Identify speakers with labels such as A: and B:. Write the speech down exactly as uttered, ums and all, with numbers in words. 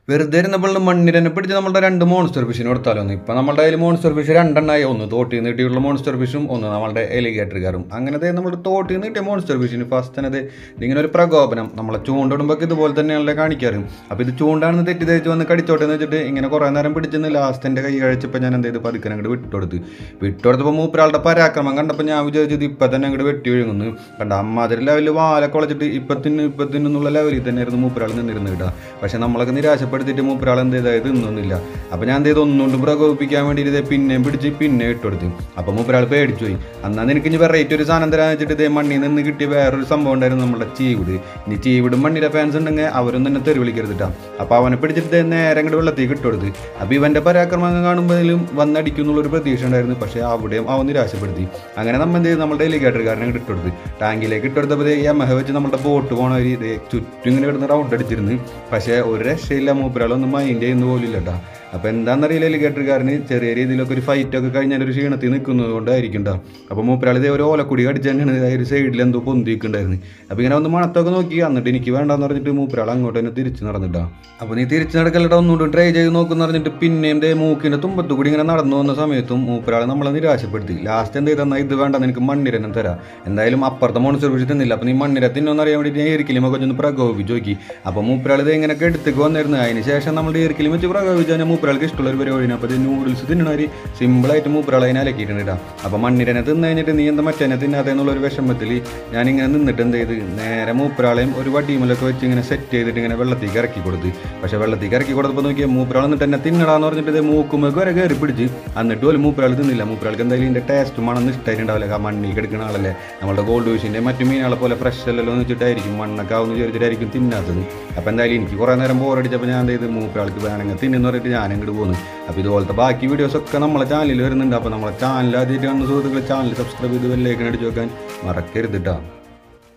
A: വെറുതെ ഇരുന്നപ്പോൾ മണ്ണിരനെ പിടിച്ച് നമ്മുടെ രണ്ട് മോൺസ്റ്റർ ഫിഷിനെ കൊടുത്താലോ. ഇപ്പം നമ്മുടെ കയ്യിൽ മോൺസ്റ്റർ ഫിഷ് രണ്ടെണ്ണമായി, ഒന്ന് തോട്ടിൽ നിന്ന് കിട്ടിയുള്ള മോൺസ്റ്റർ ഫിഷും ഒന്ന് നമ്മുടെ എലിഗേറ്റർ കയറും. അങ്ങനത്തെ നമ്മുടെ തോട്ടിൽ നിന്ന് കിട്ടിയ മോൺസ്റ്റർ ഫിഷിന് ഫസ്റ്റ് തന്നെ ഇങ്ങനെ ഒരു പ്രകോപനം നമ്മളെ ചൂണ്ടിടുമ്പോൾ ഇതുപോലെ തന്നെയാണല്ലേ കാണിക്കാറ്. അപ്പോൾ ഇത് ചൂണ്ടാണെന്ന് തെറ്റിദ്ധരിച്ച് വന്ന് കടിച്ചോട്ടെ എന്ന് വെച്ചിട്ട് ഇങ്ങനെ കുറേ നേരം പിടിച്ചെന്ന് ലാസ്റ്റ് എൻ്റെ കൈ കഴിച്ചപ്പോൾ ഞാൻ എന്ത് ചെയ്ത് പതുക്കെ അങ്ങോട്ട് വിട്ടുകൊടുത്ത് വിട്ടുകൊടുത്തപ്പോൾ മൂപ്പരാളുടെ പരാക്രമം കണ്ടപ്പോൾ ഞാൻ വിചാരിച്ചത് ഇപ്പം തന്നെ അങ്ങോട്ട് വെട്ടി ഒഴുകുന്നു. കണ്ട അമ്മാതിരി ലെവലിൽ വാലൊക്കെ വളച്ചിട്ട് ഇപ്പത്തിന് ഇപ്പത്തിനുള്ള ലെവലിൽ തന്നെയായിരുന്നു മൂപ്പരാൾ നിന്നിരുന്നു കിട്ടുക. പക്ഷേ നമ്മളൊക്കെ നിരാശപ്പെടുത്തിയിട്ട് മൂപ്പരാൾ എന്ത് ചെയ്തായത് ഇന്നൊന്നുമില്ല. അപ്പോൾ ഞാൻ എന്ത് ചെയ്ത് ഒന്നുകൊണ്ട് പ്രകോപിപ്പിക്കാൻ വേണ്ടിയിട്ട് പിന്നെയും പിടിച്ച് പിന്നെ ഇട്ടുകൊടുത്ത്. അപ്പോൾ മൂപ്പരാൾ പേടിച്ചു പോയി. എന്നാൽ എനിക്ക് ഇനി വെറൈറ്റി ഒരു സാധനം തരാന്ന് വെച്ചിട്ട് ഇതേ മണ്ണിൽ നിന്ന് കിട്ടിയ വേറൊരു സംഭവം ഉണ്ടായിരുന്നു, നമ്മുടെ ചീവിട്. ഇനി ചീവിടും മണ്ണിലെ ഫാൻസ് ഉണ്ടെങ്കിൽ അവരൊന്നും തന്നെ തെറി വിളിക്കരുതിട്ടാ. അപ്പോൾ അവനെ പിടിച്ചിട്ട് നേരെ അങ്ങോട്ട് വെള്ളത്തേക്ക് ഇട്ടുകൊടുത്ത്. അപ്പോൾ ഇവൻ്റെ പരാക്രമം കാണുമ്പോഴും വന്നടിക്കുന്നുള്ളൊരു പ്രതീക്ഷ ഉണ്ടായിരുന്നു. പക്ഷേ അവിടെയും അവൻ നിരാശപ്പെടുത്തി. അങ്ങനെ നമ്മൾ എന്ത് ചെയ്ത് നമ്മുടെ എലിഗേറ്റർക്കാരനെ അങ്ങോട്ട് ഇട്ടുകൊടുത്ത്. ടാങ്കിലേക്ക് ഇട്ടുകൊടുത്തപ്പോൾ യമഹ വെച്ച് നമ്മുടെ ബോട്ട് പോകണ ഒരു ഇത് ചുറ്റും ഇങ്ങനെ കിടന്ന് റൗണ്ട് അടിച്ചിരുന്നു. പക്ഷേ ഒരു രക്ഷയില്ല, മൂപ്പരാളൊന്നും മൈൻഡ് ചെയ്യുന്ന പോലും ഇല്ല കേട്ടോ. അപ്പോൾ എന്താണെന്നറിയില്ല, എലിഗേറ്റർക്കാരന് ചെറിയ രീതിയിലൊക്കെ ഒരു ഫൈറ്റൊക്കെ കഴിഞ്ഞാൽ ഒരു ക്ഷീണത്തിൽ നിൽക്കുന്നത് കൊണ്ടായിരിക്കും കേട്ടോ. അപ്പോൾ മൂപ്പരാൾ ഇതേ ഒരു ഓലക്കുടി കടിച്ച് തന്നെയാണ് ഒരു സൈഡിൽ എന്തോ പൊന്തിക്കുണ്ടായിരുന്നു. അപ്പോൾ ഇങ്ങനെ ഒന്ന് മണത്തൊക്കെ നോക്കി എന്നിട്ട് എനിക്ക് വേണ്ടാന്ന് പറഞ്ഞിട്ട് മൂപ്പരാൾ അങ്ങോട്ട് തന്നെ തിരിച്ച് നടന്നിട്ടാ. അപ്പോൾ നീ തിരിച്ച് നടക്കല്ലട്ടോ, ഒന്നുകൂടി ട്രൈ ചെയ്ത് നോക്കുമെന്ന് പറഞ്ഞിട്ട് പിന്നെയും ദേ മൂക്കിൻ്റെ തുമ്പത്തു കൂടി ഇങ്ങനെ നടന്നു വന്ന സമയത്തും മൂപ്പരാൾ നമ്മളെ നിരാശപ്പെടുത്തി. ലാസ്റ്റ് എന്ത് ചെയ്തെന്നാൽ ഇത് വേണ്ട, നിനക്ക് മണ്ണിരനെ തരാം. എന്തായാലും അപ്പുറത്തെ മോൺസ്റ്റർ ഫിഷ് തിന്നില്ല, അപ്പോൾ നീ മണ്ണിര തിന്നോന്ന് അറിയാൻ വേണ്ടിയിട്ട് ഞാൻ ഇരിക്കലും കുറച്ചൊന്ന് പ്രകോപിച്ച് നോക്കി. അപ്പോൾ മൂപ്പരാൾ ഇത് ഇങ്ങനെയൊക്കെ എടുത്തേക്ക് വന്നിരുന്നു. അതിന് ശേഷം നമ്മുടെ ഇരിക്കലും വെച്ച് പ്രകോപിച്ചാൽ മൂപ്പരാൾക്ക് ഇഷ്ടമുള്ള ഒരു പരിപാടിയാണ്. അപ്പോൾ ഇത് നൂഡിൽസ് തിന്നണവർ സിമ്പിളായിട്ട് മൂപ്പരാൾ അതിനെ അലക്കിയിട്ടുണ്ട് കേട്ടോ. അപ്പോൾ മണ്ണിരനെ തിന്നു കഴിഞ്ഞിട്ട് നീ എന്താ മറ്റേനെ തിന്നാതെ എന്നുള്ളൊരു വിഷമത്തിൽ ഞാനിങ്ങനെ നിന്നിട്ട് എന്ത് ചെയ്ത് നേരെ മൂപ്പരാളെയും ഒരു വടിയുമലൊക്കെ വെച്ച് ഇങ്ങനെ സെറ്റ് ചെയ്തിട്ട് ഇങ്ങനെ വെള്ളത്തേക്ക് ഇറക്കി കൊടുത്ത്. പക്ഷേ വെള്ളത്തേക്ക് ഇറക്കി കൊടുത്തപ്പോൾ നോക്കിയാൽ മൂപ്പരാൾ എന്നിട്ട് എന്നെ തിന്നടാന്ന് പറഞ്ഞിട്ട് ഇത് മൂക്കുമ്പോൾ വരെ കയറി പിടിച്ച്. എന്നിട്ട് പോലും മൂപ്പരാൾ തിന്നില്ല. മൂപ്പരാൾക്ക് എന്തായാലും ഇതിൻ്റെ ടേസ്റ്റ് മണം ഇഷ്ടമായിട്ടുണ്ടാവില്ല. ആ മണ്ണിൽ കിടക്കുന്ന ആളല്ലേ, നമ്മുടെ ഗോൾഡ് ഫിഷിൻ്റെ മറ്റു മീനുകളെ പോലെ ഫ്രഷ് അല്ലല്ലോ എന്ന് വെച്ചിട്ടായിരിക്കും മണ്ണൊക്കെ ആവുന്ന വിചാരിച്ചിട്ടായിരിക്കും തിന്നാത്തത്. അപ്പോൾ എന്തായാലും എനിക്ക് കുറേ നേരം ബോറടിച്ചപ്പോൾ ഞാൻ എന്ത് ചെയ്ത് മൂപ്പരാൾക്ക് വേണമെങ്കിൽ തിന്നെന്ന് പറഞ്ഞിട്ട് ഞാൻ അങ്ങോട്ട് പോകുന്നു. അപ്പോൾ ഇതുപോലത്തെ ബാക്കി വീഡിയോസൊക്കെ നമ്മളെ ചാനലിൽ വരുന്നുണ്ട്. അപ്പോൾ നമ്മളെ ചാനൽ ആദ്യമായിട്ട് കാണുന്ന സുഹൃത്തുക്കൾ ചാനൽ സബ്സ്ക്രൈബ് ചെയ്ത് ബെല്ലൈക്കൺ അടിച്ച് വെക്കാൻ മറക്കരുത് കേട്ടോ.